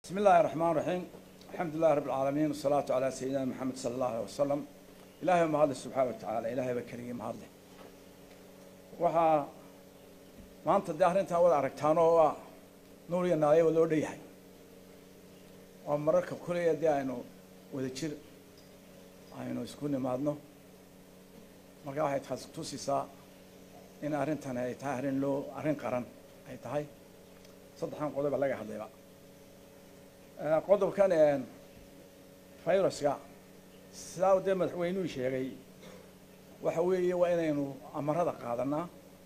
بسم الله الرحمن الرحيم. الحمد لله رب العالمين والصلاة على سيدنا محمد صلى الله عليه وسلم. إلهي ومهد سبحانه وتعالى إلهي بكريم مهد له وحا ما أنت الدهر أنت أول عرقتانه هو نوري الناية واللوديهي ومركب كل يدي أنه وذكر أنه يسكن مادنه مركب واحد خاص سا إن أرنتنا يتهرن له أرن قرن أي تهاي صدقاً قلب الله حد يبقى قدر كان فيروس كا ساو دم وينو شيء وحوي وينو أمر هذا قادنا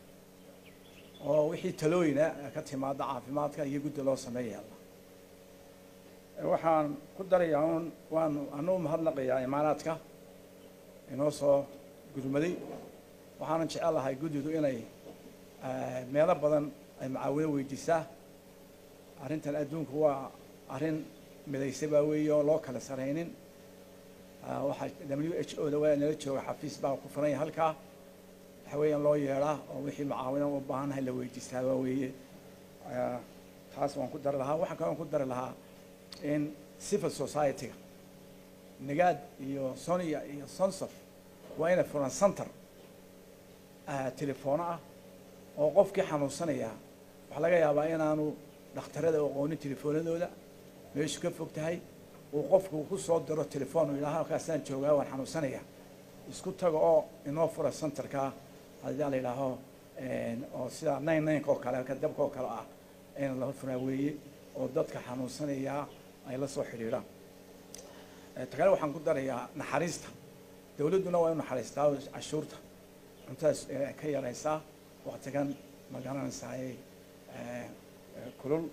ووحي تلوينا كتما ضعف ما كان يقول له سميه الله وحان قدر يعون وان أنو مهلق يا إماراتك إنه صو قدمدي وحان إن شاء الله هيقول يدو إني ميلا بدن المعاونة ويجساه أرنت الأدون هو أرين مدرسة بوية لو كلا سرينين واحد WHO ده نرجع حفيز بقى كفرين هلكا حوالي الله يرى ووحي معاونة وبهانها اللي ويجسها ووي خاص ونقدر لها واحد كمان نقدر لها إن civil society نجاد يو سونيا يو سونسف وين فرن سنتر تليفونه وقف كي حنوصنيا وحلاقي يا باين أنو دكتورada aqooni telefoonadooda meesha ka fog tahay oo qofku ku soo diro telefoon ila halkaasaan joogaa waan xanuunsanaya isku tago oo inoo fura centerka hadii la ilaaho oo sida 99 oo kale ka dabka oo kale ah in la fura weeye oo dadka xanuunsanaya ay la soo xiriiraan tagay waxaan ku darayaa naxariista dawladuna waa inuu naxariistaa cashuurta intaas ka yaraysa waqtigan magaranaysaa كلهم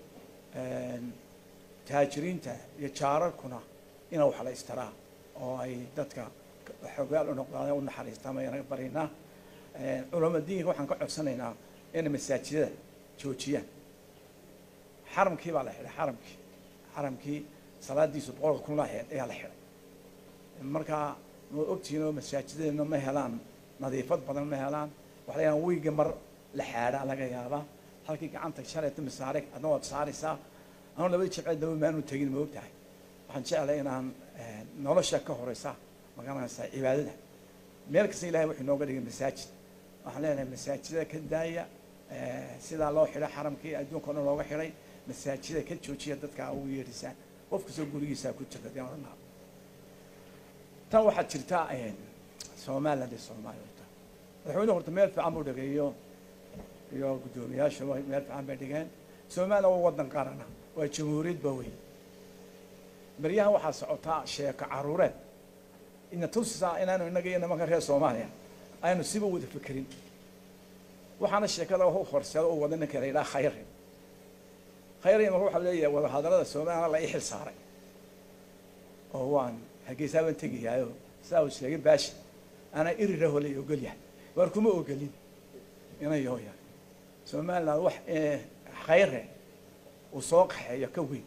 تاجرين يشارك كنا إنه وحلا استرا أو أي دتك حقول ونقطة ونحرس تما ينبرينا علماء الدين هو حنقول سنينا إن مساجد توجيه حرم كي على حرم كي صلاة دي سبقوا كلنا هي على حرم المركا وقتينه مساجد إنه مهلان نظيفة بدل مهلان وحلا ويجي مر لحارة على جيابه halkii gacanta shalay timi saaray adna waad saaraysaa anoo laba jibcad daba maanu tagin ma ogtahay waxaan jeclahay inaan nolosha ka horeysa magaranaysaa cibaadada meel kasta ilaahay wuxuu nooga dhigay masaajid waxaan leenahay masaajida ka daaya sidaa loo xidhay xaramkii adduunka oo dhan looga xidhay masaajida ka joojiya dadka ugu yeedhisaan qof kastoo gurigiisa ku jira diyaaradna tan waxaad jirtaa Soomaaliland madaxweynuhu horta meel fiican buu dhageeyo iyo gudoomiyaasha meel fiican bay dhigeen Soomaaliya waa wadan qaran waa jamhuuriyad bawey bariyaha waxaa socotaa sheeko caruureed in tusaa inaanu inaga iyo nimanka reer Soomaaliya aynu siba wada fikirin waxaana sheekada oo horseed oo wadana kale ilaa khayr waxa leeyahay wada hadalada Soomaaliya la xil saaray oo waan hageysaaban tagayaayo saa uu sheegay baash ana irira holay ogol yahay war kuma ogolin inay yooyaan Soomaaliland wax khayr وسوق حيا كوي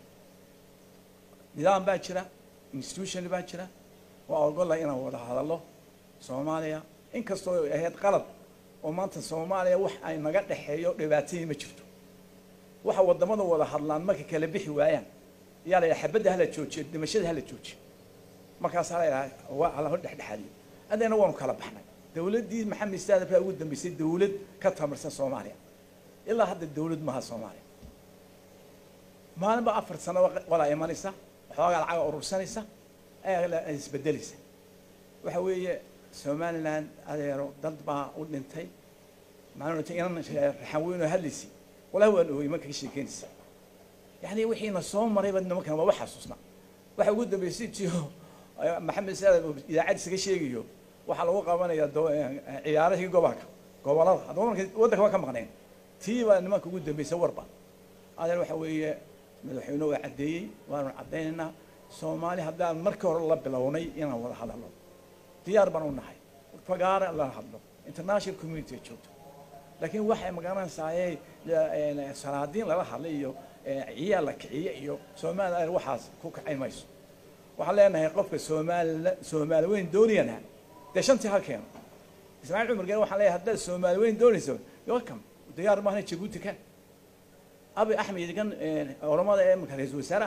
نظام باكرة institution باكرة وأقول له أنا ولا هذا الله Soomaaliya إن كستو هاد قلب وما أنت Soomaaliya وح أي مجال حيا رباتي ما شفته وح وضمنه ولا هرلان ما كله بيحي ويان يلا يحبده هلا تشوتش دمشق هلا تشوتش ما كان صار على هاد حدي هذا أنا وانو كلام إحنا دولة دي محمد استاذ في أود بيصير دولة كتها مرسى Soomaaliya إلا هذا الدولة ما ها Soomaaliya ما أنا بأفرد سنة ولا إيمانيسا حواجع العاق أورسانيسا أي إسبدليسا وحوي Somaliland هذا ضد ما ودنتي معناه تيجي حوينه هلسي ولا هو إنه يمكن شيء كنس يعني وحين الصوم مريض إنه ممكن ما بحسسنا وحود بيصير محمد سالم إذا عاد شيء يجيو وحلو قامنا يدو عياره يجوبك قبلا هذول ودك ما كم مغنين تيجي إنه ما كود بيصور بقى هذا وحوي مدحونه وعدي وأنا عدينا Soomaali haddaan markii hore la bilownay inaan wada hadalno diyaar baan u nahay fagaar la hadlo international community joogto laakiin waxay magaranaysaa sanaadiin lala hadlayo ciyaal la kiciye iyo Soomaaliya waxaas ku kacay mayso waxaan leenahay qofka Soomaali weyn doonayana dashantii halkeen Ismaaciil Cumar Geele waxaan leeyahay hadda Soomaali weyn doonayso welcome diyaar ma ahna Djibouti ka أبي أحمد كان رمضان أيام كان رئيس وزراء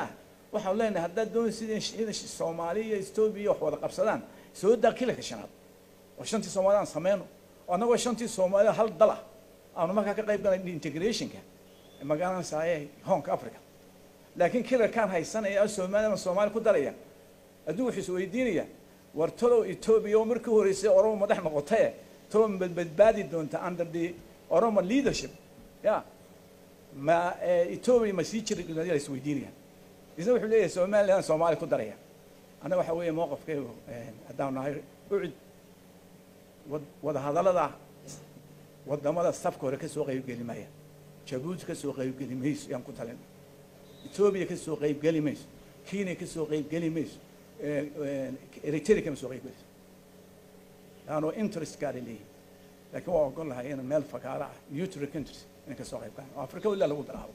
waxaan leenahay haddaad doonay sidii Soomaaliya Ethiopia wax wada qabsadaan soo daakila ka shanaad oo shantii Soomaaliya aan sameeyno anagoo shantii Soomaaliya hal dal ah aanu markaa ka qayb galay integrationka magaalada Saaye Honk Africa laakiin kila kan haysanaya Soomaaliya ku daraya aduu wuxuu weydiinaya wartalo Ethiopia markii horeysay Oromo madax noqotay tolo badbaadi doonta under the Oromo leadership ya ma Ethiopia ma sii jiray inay is weydiinayaan isna wuxuu leeyahay Soomaaliya ku daraya ana waxa weeye mowqifkaygu hadaan nahay wada hadalada wadamada safka hore ka soo qayb galimaya Djibouti ka soo qayb galimayso yaan ku talin Ethiopia ka soo qayb galimayso Kenya ka soo qayb galimayso Eritrea ka soo qayb galimayso ano interest gaar leeyahay laakiin waa ogol lahay in meel fakaara neutral countries in ka soo qayb galaan Afrika wala lagu daraabo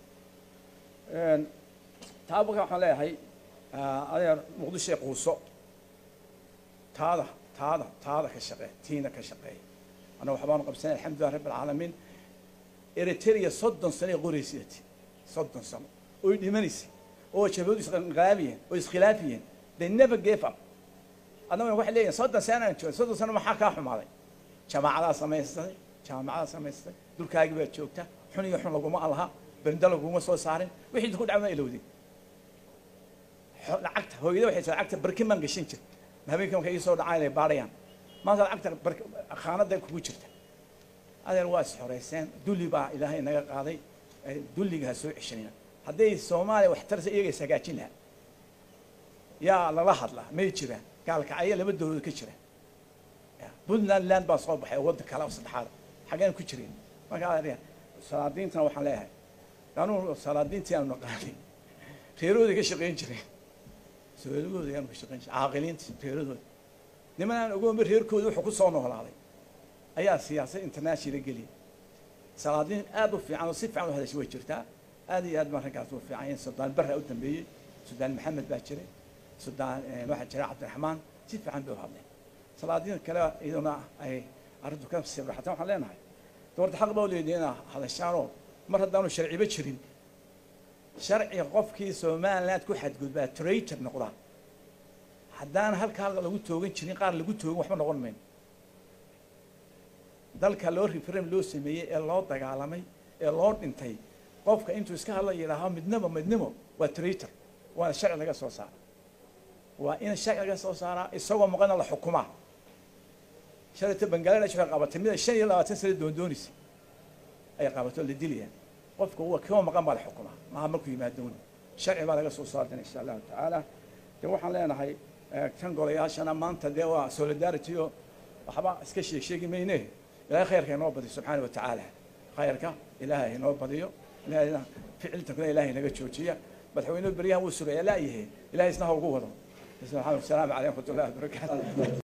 taabka waxaan leeyahay adeer Muqdisho quuso taada ka shaqeey tiina ka shaqeey أنا وحبان قبسان الحمد لله رب العالمين إريتريا صدّن سنة غوريسيتي صدّن سنة ويدمنيسي هو شباب غالبيين ويسخلافيين they never gave up أنا من واحد ليه صدّن سنة ما حكاهم علي جماعة سميستي دول كاجبة شوكتا حني يحن لقوا ما الله برندل لقوا ما صار صارين وحيد يدخل عمل إلودي عقد هو إذا وحيد عقد بركي من قشينك ما بينكم كي يصير عائلة باريان ما زال أكثر خانة ذلك وجرته هذا الواس حريسان دولي با إلهي نجا قاضي دولي جهسوا 20 هذه الصومالي واحترس إيجي سجاجينها يا الله لاحظ له ما يجرى قال كعيل اللي بده كشرة بدنا لان بصوب ود كلام صدحات حاجين كشرين ما قال عليها صلادين تروح عليها كانوا صلادين تيان نقالين خيروا ذيك الشقين جري سويلوا ذيك الشقين عاقلين خيروا لما نقول برهير كود وحكوا صانوه العظيم أي سياسة انترناشونال قليل صلادين أدو في عن صيف عن هذا شوي شرتا هذه أد مرة كانت في عين سلطان برا قدام بيه سلطان محمد باكري سلطان واحد شريعة عبد الرحمن صيف عن بيه هذا صلادين كلا إذا ما أي أردو كم سير حتى وحلينا هاي دورت حق بوليدينا هذا الشعر مرة دانو شرعي بشرين شرعي قف كي سومان لا تكون حد قد بقى تريتر نقطة haddaan halka lagu toogan jirin qaar lagu toogan waxba noqon meen dalka loo referendum loo sameeyay ee loo dagaalamay ee loo dhintay qofka intuu iska hadla yiraahdo midnimo waa traitor waa sharci laga soo saaray waa in sharci laga soo saaraa isagoo maqan la xukumaa sharci Bangladesh waxa qabatay 25 sano doondoonisi ay qabato la dilaya qofka uu ka maqan baa la xukumaa ma markuu yimaado sharci baa laga soo saaray insha Allah taala waxaan leenahay كان قولياشنا ما أنت دوا solidarity وحبا إسكشي شيء مينه إلهي خيرك نوبضي سبحانه وتعالى خيرك إلهي نوبضيه إلهي فعلتك إلهي نجت شوشية بتحوينه بريها وسرية لا إلهي إسناه وجوهه السلام عليكم ورحمة الله وبركاته